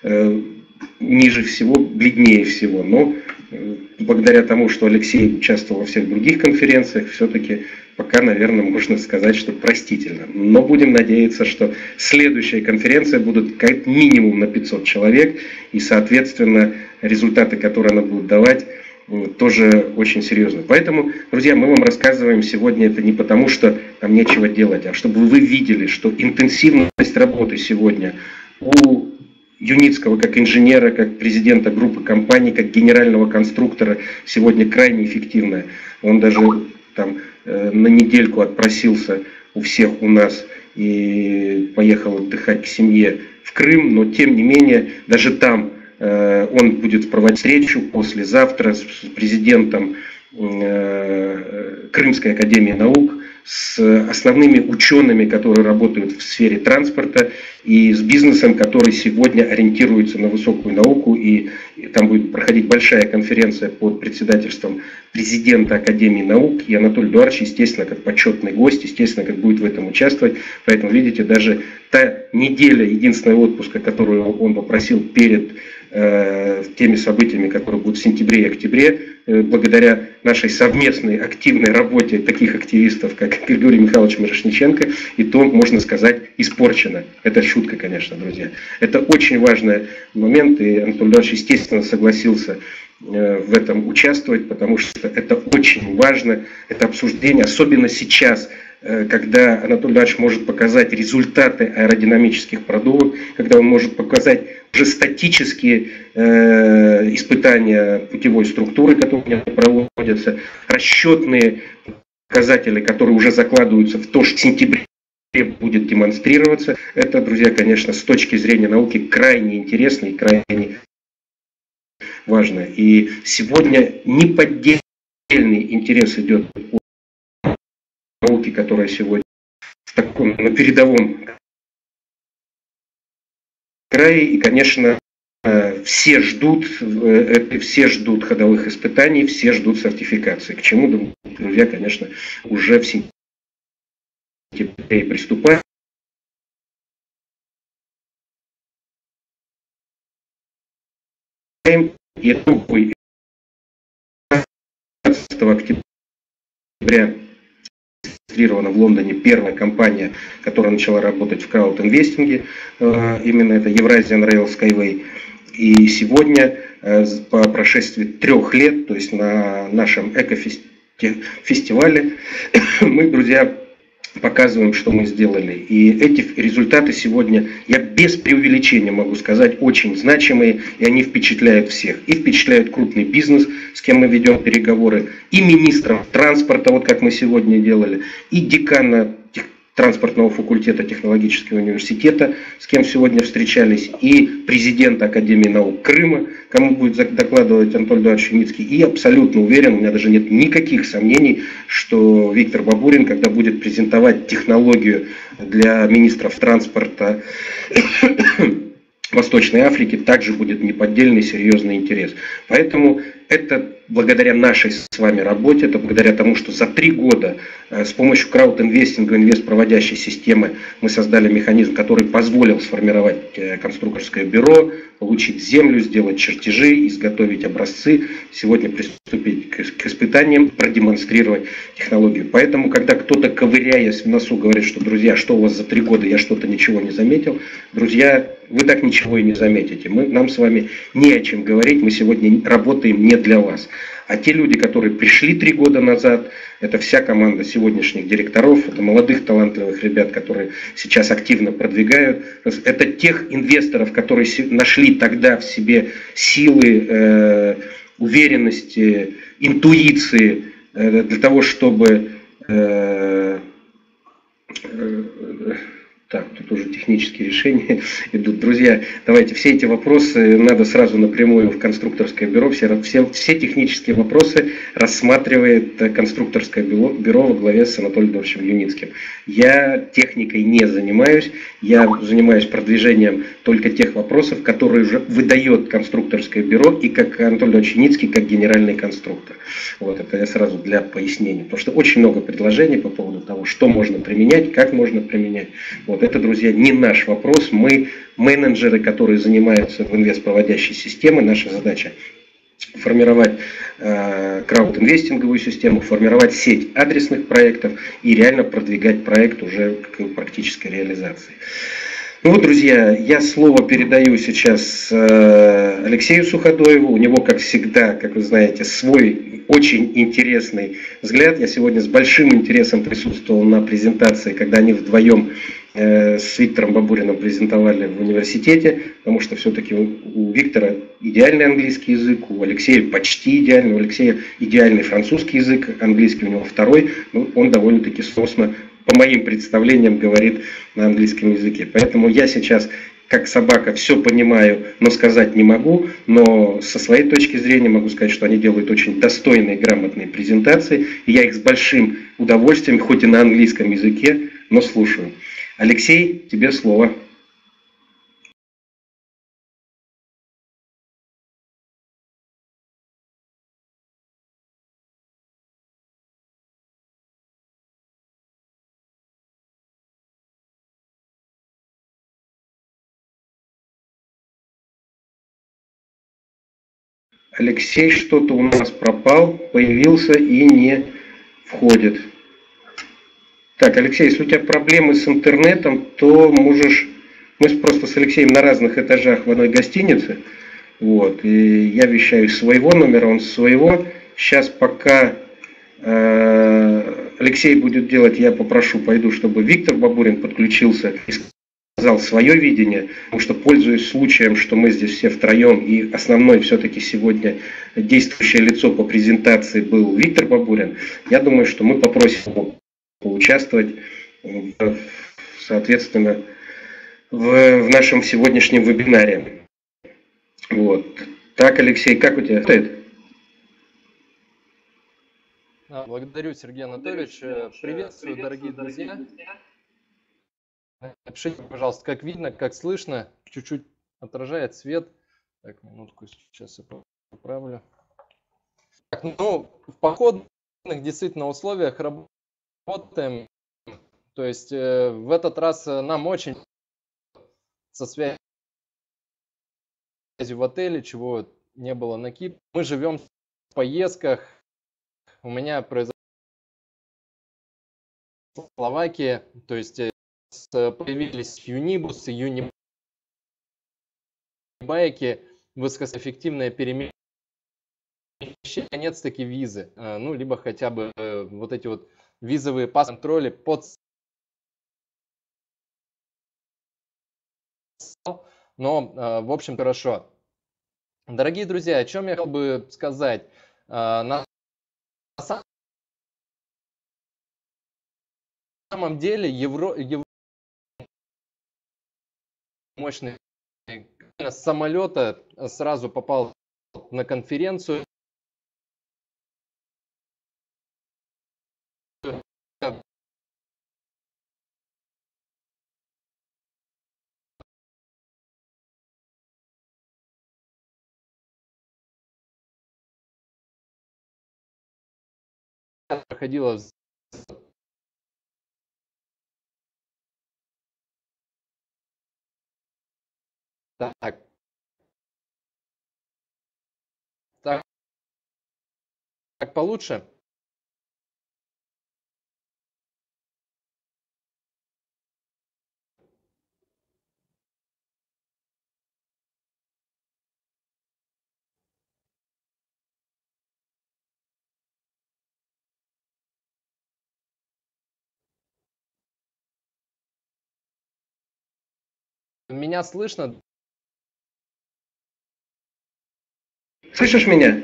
ниже всего, бледнее всего. Но благодаря тому, что Алексей участвовал во всех других конференциях, все-таки пока, наверное, можно сказать, что простительно. Но будем надеяться, что следующая конференция будет как минимум на пятьсот человек, и, соответственно, результаты, которые она будет давать, тоже очень серьезно. Поэтому, друзья, мы вам рассказываем сегодня это не потому, что нам нечего делать, а чтобы вы видели, что интенсивность работы сегодня у Юницкого как инженера, как президента группы компаний, как генерального конструктора сегодня крайне эффективная. Он даже там э, на недельку отпросился у всех у нас и поехал отдыхать к семье в Крым, но тем не менее даже там э, он будет проводить встречу послезавтра с президентом э, Крымской академии наук, с основными учеными, которые работают в сфере транспорта, и с бизнесом, который сегодня ориентируется на высокую науку. И там будет проходить большая конференция под председательством президента Академии наук. И Анатолий Эдуардович, естественно, как почетный гость, естественно, как будет в этом участвовать. Поэтому, видите, даже та неделя единственного отпуска, которую он попросил перед э, теми событиями, которые будут в сентябре и октябре, э, благодаря нашей совместной активной работе таких активистов, как Григорий Михайлович Мирошниченко, и то, можно сказать, испорчено. Это шутка, конечно, друзья. Это очень важный момент, и Анатолий Эдуардович, естественно, согласился в этом участвовать, потому что это очень важно, это обсуждение, особенно сейчас, когда Анатолий Эдуардович может показать результаты аэродинамических продувок, когда он может показать уже статические э, испытания путевой структуры, которые проводятся, расчетные показатели, которые уже закладываются в то, что в сентябре будет демонстрироваться. Это, друзья, конечно, с точки зрения науки крайне интересно и крайне важно. И сегодня неподдельный интерес идет по науке, которая сегодня в таком, на передовом крае. И, конечно, все ждут, все ждут ходовых испытаний, все ждут сертификации. К чему, друзья, конечно, уже в сентябре приступаем. И это будет пятнадцатого октября зарегистрирована в Лондоне первая компания, которая начала работать в краудинвестинге, именно это Eurasian Rail Skyway. И сегодня, по прошествии трех лет, то есть на нашем экофестивале, мы, друзья, показываем, что мы сделали. И эти результаты сегодня, я без преувеличения могу сказать, очень значимые, и они впечатляют всех. И впечатляют крупный бизнес, с кем мы ведем переговоры, и министров транспорта, вот как мы сегодня делали, и декана транспортного факультета технологического университета, с кем сегодня встречались, и президента Академии наук Крыма, кому будет докладывать Анатолий Эдуардович Юницкий. И абсолютно уверен, у меня даже нет никаких сомнений, что Виктор Бабурин, когда будет презентовать технологию для министров транспорта Восточной Африки, также будет неподдельный серьезный интерес. Поэтому это благодаря нашей с вами работе, это благодаря тому, что за три года с помощью краудинвестинга, инвестпроводящей системы мы создали механизм, который позволил сформировать конструкторское бюро, получить землю, сделать чертежи, изготовить образцы, сегодня приступить к испытаниям, продемонстрировать технологию. Поэтому, когда кто-то, ковыряясь в носу, говорит, что, друзья, что у вас за три года, я что-то ничего не заметил, друзья, вы так ничего и не заметите. Мы, нам с вами не о чем говорить, мы сегодня работаем не для вас. А те люди, которые пришли три года назад, это вся команда сегодняшних директоров, это молодых талантливых ребят, которые сейчас активно продвигают. Это тех инвесторов, которые нашли тогда в себе силы, э, уверенности, интуиции э, для того, чтобы э, э, Так, тут уже технические решения идут. Друзья, давайте все эти вопросы надо сразу напрямую в конструкторское бюро. Все, все, все технические вопросы рассматривает конструкторское бюро, бюро во главе с Анатолием Эдуардовичем Юницким. Я техникой не занимаюсь, я занимаюсь продвижением только тех вопросов, которые уже выдает конструкторское бюро и как Анатолий Эдуардович Юницкий, как генеральный конструктор. Вот это я сразу для пояснения, потому что очень много предложений по поводу того, что можно применять, как можно применять. Вот это, друзья, не наш вопрос. Мы менеджеры, которые занимаются в инвестпроводящей системе. Наша задача формировать э, краудинвестинговую систему, формировать сеть адресных проектов и реально продвигать проект уже к практической реализации. Ну вот, друзья, я слово передаю сейчас э, Алексею Суходоеву. У него, как всегда, как вы знаете, свой очень интересный взгляд. Я сегодня с большим интересом присутствовал на презентации, когда они вдвоем э, с Виктором Бабуриным презентовали в университете, потому что все-таки у, у Виктора идеальный английский язык, у Алексея почти идеальный, у Алексея идеальный французский язык, английский у него второй, но он довольно-таки сносно, по моим представлениям, говорит на английском языке. Поэтому я сейчас, как собака, все понимаю, но сказать не могу. Но со своей точки зрения могу сказать, что они делают очень достойные, грамотные презентации. И я их с большим удовольствием, хоть и на английском языке, но слушаю. Алексей, тебе слово. Алексей что-то у нас пропал, появился и не входит. Так, Алексей, если у тебя проблемы с интернетом, то можешь... Мы просто с Алексеем на разных этажах в одной гостинице. Вот, и я вещаю с своего номера, он с своего. Сейчас пока э, Алексей будет делать, я попрошу, пойду, чтобы Виктор Бабурин подключился и сказал свое видение, потому что, пользуясь случаем, что мы здесь все втроем, и основной все-таки сегодня действующее лицо по презентации был Виктор Бабурин, я думаю, что мы попросим его поучаствовать, соответственно, в, в нашем сегодняшнем вебинаре. Вот. Так, Алексей, как у тебя стоит? Благодарю, Сергей Анатольевич. Приветствую, дорогие друзья. Напишите, пожалуйста, как видно, как слышно. Чуть-чуть отражает свет. Так, минутку, сейчас я поправлю. Так, ну, в походных действительно условиях работаем. То есть э, в этот раз нам очень со связью в отеле, чего не было на Кипре. Мы живем в поездках. У меня произошло в Словакии, то есть появились юнибусы, юнибайки, высокоэффективное перемещение, наконец-таки визы, ну, либо хотя бы вот эти вот визовые пас-контроли под... Но, в общем, хорошо. Дорогие друзья, о чем я хотел бы сказать? На самом деле евро, евро мощный с самолета сразу попал на конференцию. Проходила так, так, так получше. Меня слышно? Слышишь меня?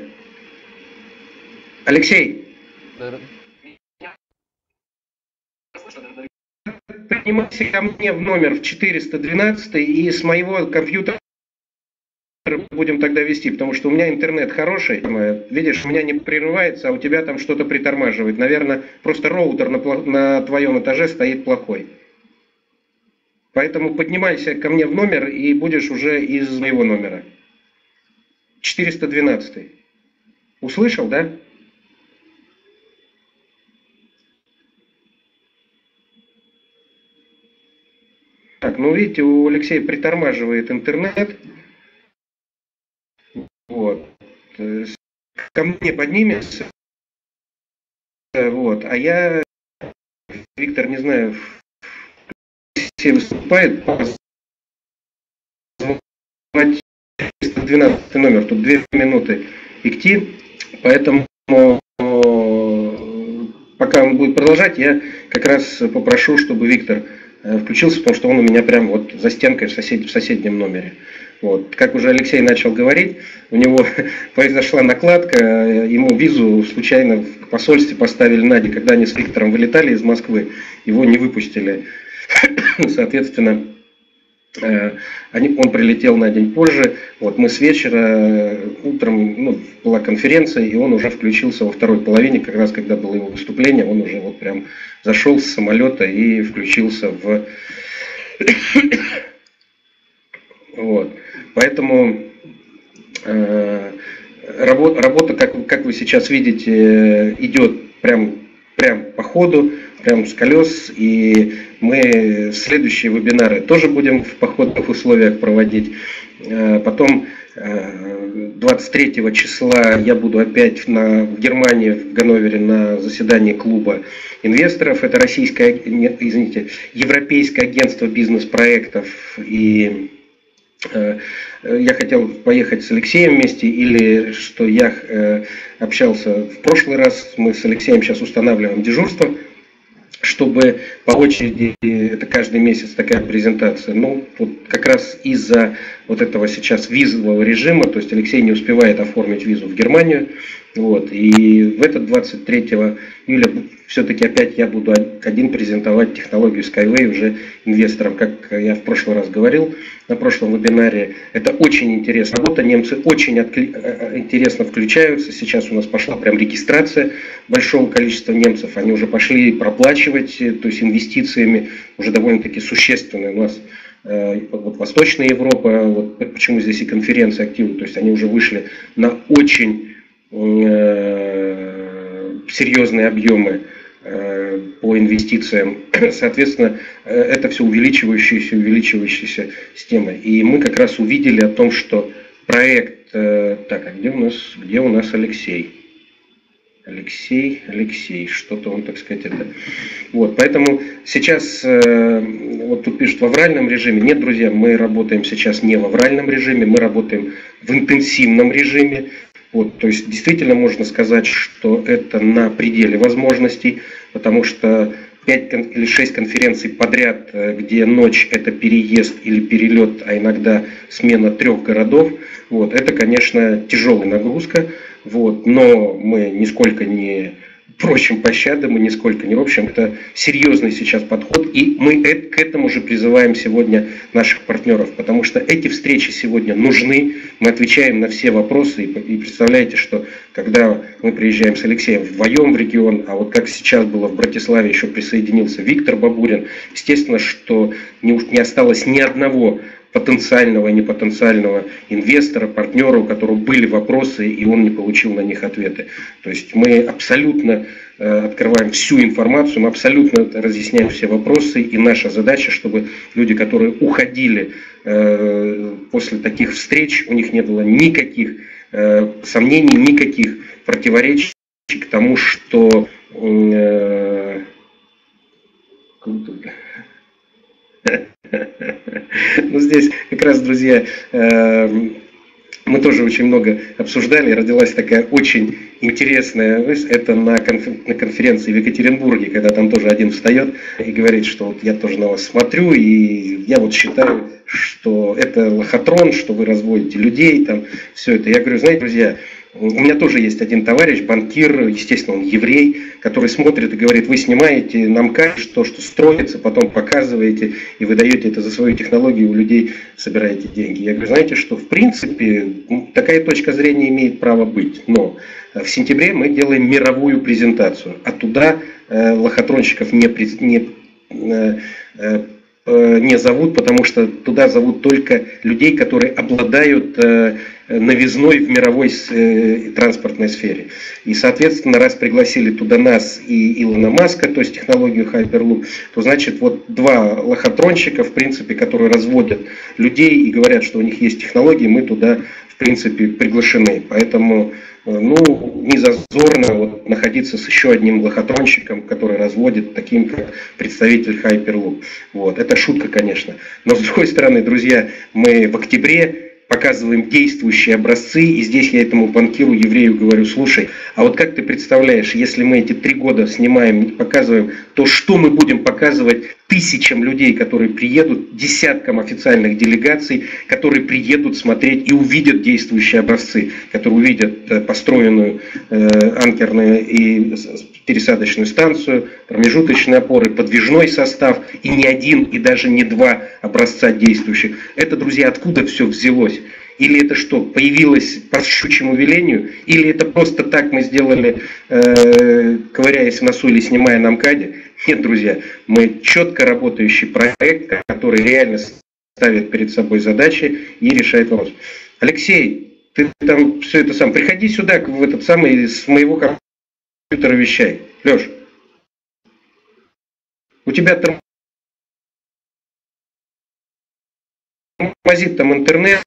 Алексей? поднимайся ко мне в номер в четыреста двенадцать, и с моего компьютера будем тогда вести, потому что у меня интернет хороший, видишь, у меня не прерывается, а у тебя там что-то притормаживает. Наверное, просто роутер на, на твоем этаже стоит плохой. Поэтому поднимайся ко мне в номер и будешь уже из моего номера. четыреста двенадцать. Услышал, да? Так, ну видите, у Алексея притормаживает интернет. Вот. Ко мне поднимется. Вот. А я, Виктор, не знаю, все выступает, четыреста двенадцать номер, тут две минуты идти, поэтому пока он будет продолжать, я как раз попрошу, чтобы Виктор включился, потому что он у меня прям вот за стенкой в, сосед... в соседнем номере. Вот. Как уже Алексей начал говорить, у него произошла накладка, ему визу случайно в посольстве поставили на день, когда они с Виктором вылетали из Москвы, его не выпустили. Соответственно, они, он прилетел на день позже. Вот, мы с вечера, утром, ну, была конференция, и он уже включился во второй половине, как раз когда было его выступление, он уже вот прям зашел с самолета и включился в... Вот. Поэтому э, работа, работа как, как вы сейчас видите, идет прям, прям по ходу, прям с колес, и мы следующие вебинары тоже будем в походных условиях проводить. Э, потом э, двадцать третьего числа я буду опять на, в Германии, в Ганновере, на заседании клуба инвесторов. Это российское, нет, извините, Европейское агентство бизнес-проектов. И я хотел поехать с Алексеем вместе, или что я общался в прошлый раз, мы с Алексеем сейчас устанавливаем дежурство, чтобы по очереди, это каждый месяц такая презентация, ну, вот как раз из-за вот этого сейчас визового режима, то есть Алексей не успевает оформить визу в Германию, вот, и в этот двадцать третьего июля все-таки опять я буду один презентовать технологию Skyway уже инвесторам, как я в прошлый раз говорил на прошлом вебинаре. Это очень интересно. Работа, немцы очень откли... интересно включаются. Сейчас у нас пошла прям регистрация большого количества немцев. Они уже пошли проплачивать, то есть инвестициями уже довольно-таки существенные. У нас э, вот Восточная Европа, вот почему здесь и конференция активна, то есть они уже вышли на очень э, серьезные объемы по инвестициям. Соответственно, это все увеличивающаяся, увеличивающаяся система. И мы как раз увидели о том, что проект... Так, а где у нас, где у нас Алексей? Алексей, Алексей, что-то он, так сказать, это... Вот, поэтому сейчас, вот тут пишут в авральном режиме. Нет, друзья, мы работаем сейчас не в авральном режиме, мы работаем в интенсивном режиме. Вот, то есть действительно можно сказать, что это на пределе возможностей, потому что пять или шесть конференций подряд, где ночь это переезд или перелет, а иногда смена трех городов, вот, это, конечно, тяжелая нагрузка, вот, но мы нисколько не просим пощады, мы нисколько не ропщим. Это серьезный сейчас подход, и мы к этому же призываем сегодня наших партнеров, потому что эти встречи сегодня нужны, мы отвечаем на все вопросы, и представляете, что когда мы приезжаем с Алексеем вдвоем в регион, а вот как сейчас было в Братиславе, еще присоединился Виктор Бабурин, естественно, что не осталось ни одного потенциального и непотенциального инвестора, партнера, у которого были вопросы, и он не получил на них ответы. То есть мы абсолютно э, открываем всю информацию, мы абсолютно разъясняем все вопросы, и наша задача, чтобы люди, которые уходили э, после таких встреч, у них не было никаких э, сомнений, никаких противоречий к тому, что... Э, Ну, здесь как раз, друзья, мы тоже очень много обсуждали, родилась такая очень интересная, это на конференции в Екатеринбурге, когда там тоже один встает и говорит, что вот я тоже на вас смотрю, и я вот считаю, что это лохотрон, что вы разводите людей, там, все это. Я говорю, знаете, друзья, У меня тоже есть один товарищ, банкир, естественно, он еврей, который смотрит и говорит: вы снимаете нам кажется то, что строится, потом показываете и выдаете это за свою технологию, у людей собираете деньги. Я говорю: знаете что, в принципе, такая точка зрения имеет право быть, но в сентябре мы делаем мировую презентацию, а туда э, лохотронщиков не, не, э, э, не зовут, потому что туда зовут только людей, которые обладают э, новизной в мировой э, транспортной сфере. И, соответственно, раз пригласили туда нас и Илона Маска, то есть технологию Hyperloop, то значит вот два лохотронщика, в принципе, которые разводят людей и говорят, что у них есть технологии, мы туда, в принципе, приглашены. Поэтому, ну, не зазорно вот находиться с еще одним лохотронщиком, который разводит, таким как представитель Hyperloop. Вот. Это шутка, конечно. Но с другой стороны, друзья, мы в октябре показываем действующие образцы, и здесь я этому банкиру, еврею говорю: слушай, а вот как ты представляешь, если мы эти три года снимаем, показываем, то что мы будем показывать тысячам людей, которые приедут, десяткам официальных делегаций, которые приедут смотреть и увидят действующие образцы, которые увидят построенную э, анкерную и пересадочную станцию, промежуточные опоры, подвижной состав, и не один, и даже не два образца действующих. Это, друзья, откуда все взялось? Или это что, появилось по щучьему велению? Или это просто так мы сделали, э, ковыряясь в носу или снимая на МКАДе? Нет, друзья, мы четко работающий проект, который реально ставит перед собой задачи и решает вопрос. Алексей, ты там все это сам, приходи сюда, в этот самый, с моего компьютера вещай. Леш, у тебя тормозит там интернет,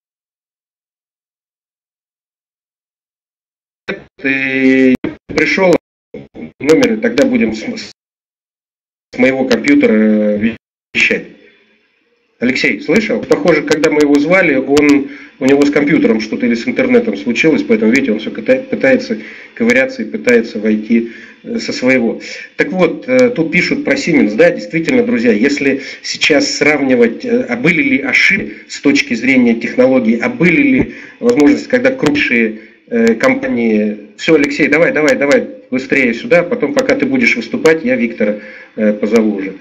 ты пришел номер, и тогда будем с, с моего компьютера вещать. Алексей, слышал? Похоже, когда мы его звали, он, у него с компьютером что-то или с интернетом случилось, поэтому, видите, он все пытается ковыряться и пытается войти со своего. Так вот, тут пишут про Siemens. Да, действительно, друзья, если сейчас сравнивать, а были ли ошибки с точки зрения технологий, а были ли возможности, когда крупнейшие компании... Все, Алексей, давай, давай, давай, быстрее сюда, потом, пока ты будешь выступать, я Виктора позову уже.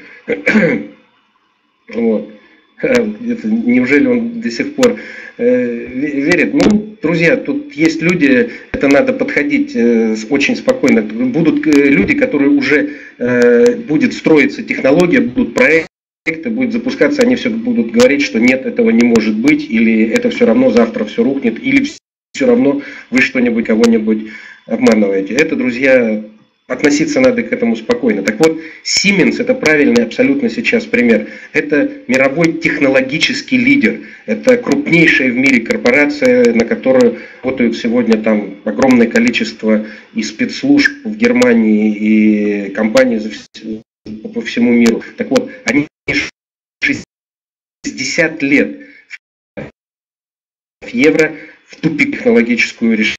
Вот. Это, неужели он до сих пор э, верит? Ну, друзья, тут есть люди, это надо подходить э, очень спокойно. Будут э, люди, которые уже э, будет строиться технология, будут проекты, будет запускаться, они все будут говорить, что нет, этого не может быть, или это все равно завтра все рухнет, или все равно вы что-нибудь, кого-нибудь обманываете. Это, друзья, относиться надо к этому спокойно. Так вот, Siemens — это правильный абсолютно сейчас пример. Это мировой технологический лидер. Это крупнейшая в мире корпорация, на которую работают сегодня там огромное количество и спецслужб в Германии, и компаний по всему миру. Так вот, они шестьдесят лет в евро в тупик технологическую реш...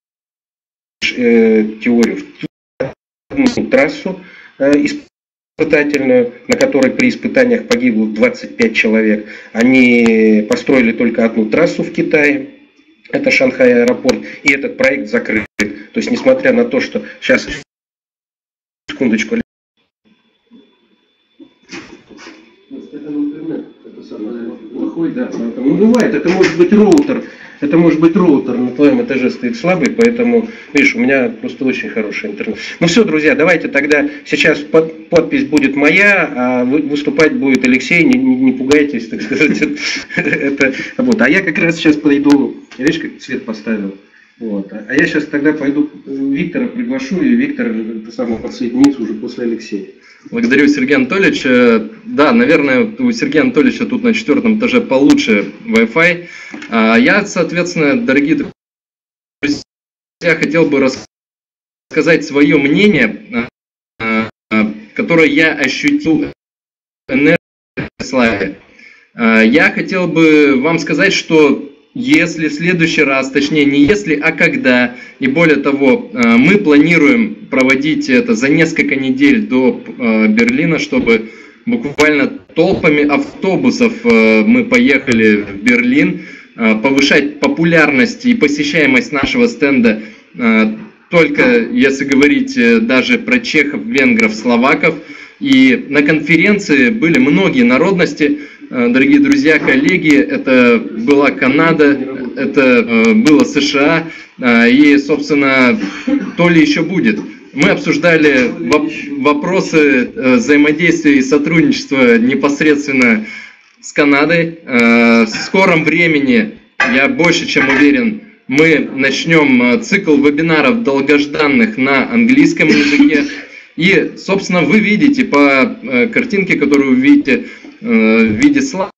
э, теорию, трассу э, испытательную, на которой при испытаниях погибло двадцать пять человек. Они построили только одну трассу в Китае, это Шанхай аэропорт, и этот проект закрыт. То есть, несмотря на то, что... Сейчас, секундочку. Это интернет, это самое плохой, да. Ну, бывает, это может быть роутер. Это может быть роутер на твоем этаже стоит слабый, поэтому, видишь, у меня просто очень хороший интернет. Ну все, друзья, давайте тогда, сейчас под, подпись будет моя, а выступать будет Алексей, не, не, не пугайтесь, так сказать. Это, вот. А я как раз сейчас пойду, видишь, как цвет поставил. Вот. А я сейчас тогда пойду Виктора приглашу, и Виктор сам подсоединится уже после Алексея. Благодарю Сергея Анатольевича. Да, наверное, у Сергея Анатольевича тут на четвертом этаже получше Wi-Fi. Я, соответственно, дорогие друзья, хотел бы рассказать свое мнение, которое я ощутил в Энергославе. Я хотел бы вам сказать, что если в следующий раз, точнее не если, а когда, и более того, мы планируем проводить это за несколько недель до Берлина, чтобы буквально толпами автобусов мы поехали в Берлин, повышать популярность и посещаемость нашего стенда, только если говорить даже про чехов, венгров, словаков. И на конференции были многие народности, дорогие друзья, коллеги, это была Канада, это было США, и, собственно, то ли еще будет. Мы обсуждали вопросы взаимодействия и сотрудничества непосредственно с Канадой. В скором времени, я больше чем уверен, мы начнем цикл вебинаров долгожданных на английском языке. И, собственно, вы видите по картинке, которую вы видите в виде слайда,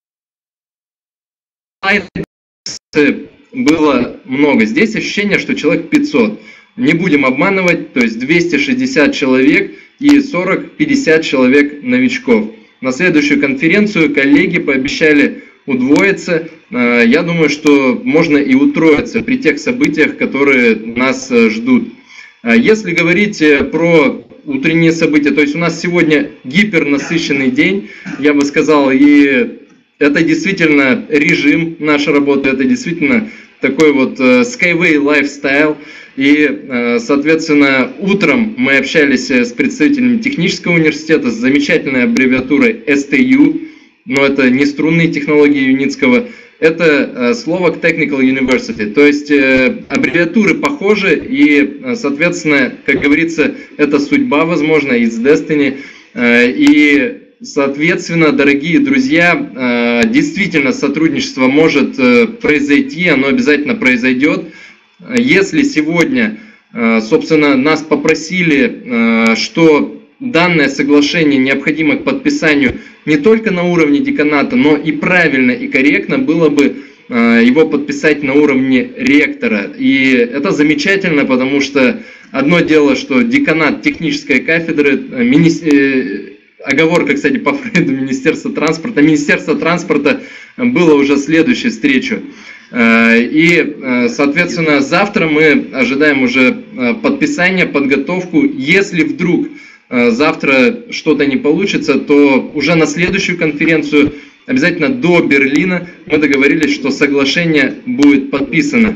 было много. Здесь ощущение, что человек пятьсот. Не будем обманывать, то есть двести шестьдесят человек и сорок-пятьдесят человек новичков. На следующую конференцию коллеги пообещали удвоиться. Я думаю, что можно и утроиться при тех событиях, которые нас ждут. Если говорить про утренние события, то есть у нас сегодня гипернасыщенный день, я бы сказал, и это действительно режим нашей работы, это действительно такой вот Skyway lifestyle. И, соответственно, утром мы общались с представителями технического университета с замечательной аббревиатурой эс тэ ю, но это не струнные технологии Юницкого, это слово Technical University. То есть аббревиатуры похожи, и, соответственно, как говорится, это судьба, возможно, it's destiny. И, соответственно, дорогие друзья, действительно сотрудничество может произойти, оно обязательно произойдет. Если сегодня, собственно, нас попросили, что данное соглашение необходимо к подписанию не только на уровне деканата, но и правильно и корректно было бы его подписать на уровне ректора. И это замечательно, потому что одно дело, что деканат технической кафедры, мини... оговорка, кстати, по Фрейду, Министерство транспорта, Министерство транспорта было уже следующей встречу. И, соответственно, завтра мы ожидаем уже подписания, подготовку. Если вдруг завтра что-то не получится, то уже на следующую конференцию, обязательно до Берлина, мы договорились, что соглашение будет подписано.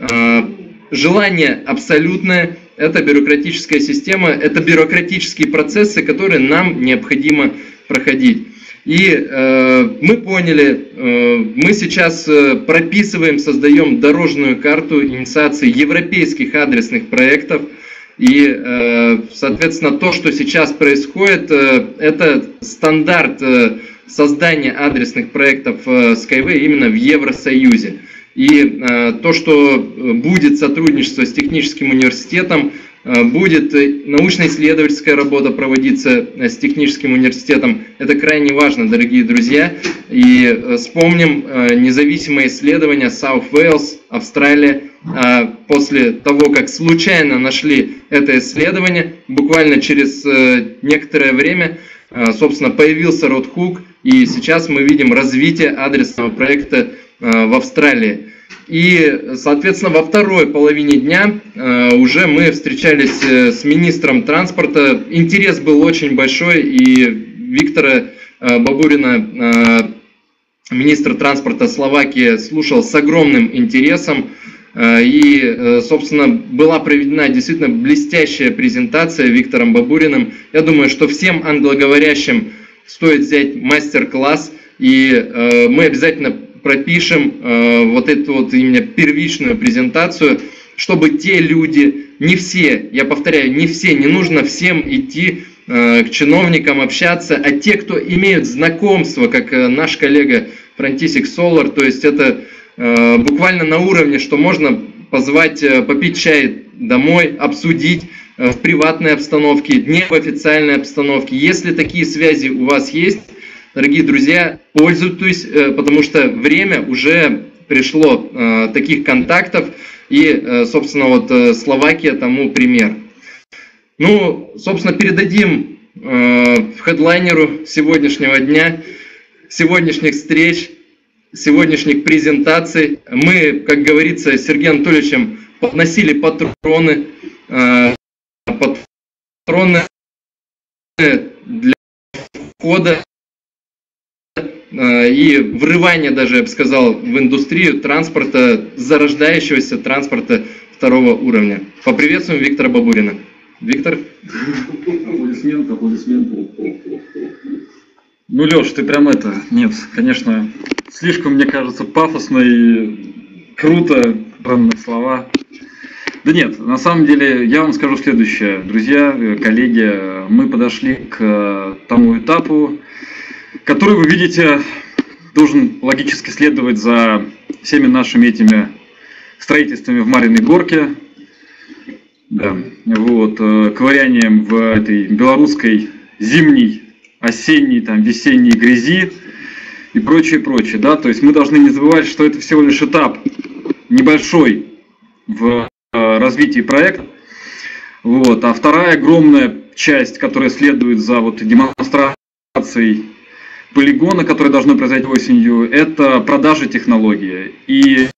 Желание абсолютное, это бюрократическая система, это бюрократические процессы, которые нам необходимо проходить. И э, мы поняли, э, мы сейчас прописываем, создаем дорожную карту инициации европейских адресных проектов. И, э, соответственно, то, что сейчас происходит, э, это стандарт э, создания адресных проектов э, Skyway именно в Евросоюзе. И э, то, что будет сотрудничество с техническим университетом, будет научно-исследовательская работа проводиться с техническим университетом. Это крайне важно, дорогие друзья. И вспомним независимое исследование South Wales, Австралия. После того, как случайно нашли это исследование, буквально через некоторое время, собственно, появился Roadhook, и сейчас мы видим развитие адресного проекта в Австралии. И, соответственно, во второй половине дня э, уже мы встречались э, с министром транспорта. Интерес был очень большой, и Виктора э, Бабурина, э, министр транспорта Словакии, слушал с огромным интересом. Э, и, э, собственно, была проведена действительно блестящая презентация Виктором Бабуриным. Я думаю, что всем англоговорящим стоит взять мастер-класс, и э, мы обязательно пропишем э, вот эту вот именно первичную презентацию, чтобы те люди, не все, я повторяю, не все, не нужно всем идти э, к чиновникам общаться, а те, кто имеют знакомство, как э, наш коллега Франтисик Солар, то есть это э, буквально на уровне, что можно позвать, э, попить чай домой, обсудить э, в приватной обстановке, не в официальной обстановке. Если такие связи у вас есть, дорогие друзья, пользуйтесь, потому что время уже пришло э, таких контактов, и, э, собственно, вот Словакия тому пример. Ну, собственно, передадим э, хедлайнеру сегодняшнего дня, сегодняшних встреч, сегодняшних презентаций. Мы, как говорится, с Сергеем Анатольевичем подносили патроны, э, патроны для входа и врывание даже, я бы сказал, в индустрию транспорта, зарождающегося транспорта второго уровня. Поприветствуем Виктора Бабурина. Виктор? Аплодисменты, аплодисменты. Ну, Леш, ты прям это, нет, конечно, слишком, мне кажется, пафосно и круто, бранные слова. Да нет, на самом деле, я вам скажу следующее. Друзья, коллеги, мы подошли к тому этапу, который, вы видите, должен логически следовать за всеми нашими этими строительствами в Марьиной Горке, да, вот, ковырянием в этой белорусской зимней, осенней, там, весенней грязи и прочее, прочее, да, то есть мы должны не забывать, что это всего лишь этап небольшой в развитии проекта, вот, а вторая огромная часть, которая следует за вот демонстрацией полигона, который должны произойти осенью, это продажа технологии. И